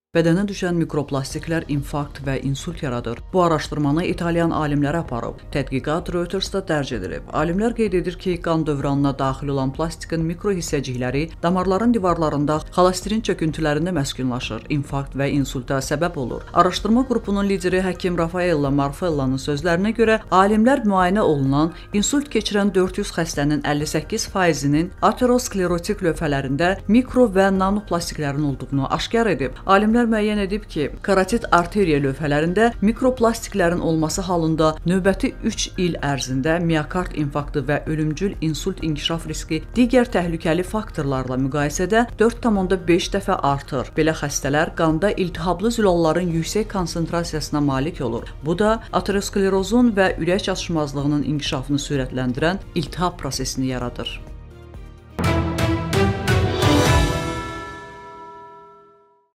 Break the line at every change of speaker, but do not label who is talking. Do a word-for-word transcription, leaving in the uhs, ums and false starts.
Bədənə düşən mikroplastiklər infarkt və insult yaradır. Bu araşdırmanı İtalyan alimlər aparıb. Tədqiqat Reutersda dərc edilib. Alimlər qeyd edir ki, qan dövranına daxil olan plastikin mikro hissəcikləri damarların divarlarında xolesterin çöküntülərində məskunlaşır, infarkt və insulta səbəb olur. Araşdırma qrupunun lideri həkim Rafaella Marfella'nın sözlərinə görə, alimlər müayinə olunan insult keçirən dörd yüz xəstənin əlli səkkiz faizinin aterosklerotik lövhələrində mikro və nanoplastiklərin olduğunu aşkar edib. Alimlər müəyyən edib ki, karotit arteriya lövhələrində mikroplastiklərin olması halında növbəti üç il ərzində miokard infarktı və ölümcül insult inkişaf riski digər təhlükəli faktorlarla müqayisədə dörd tam beş dəfə artır. Belə xəstələr qanda iltihablı zülalların yüksək konsentrasiyasına malik olur. Bu da aterosklerozun və ürək çatışmazlığının inkişafını sürətləndirən iltihab prosesini yaradır.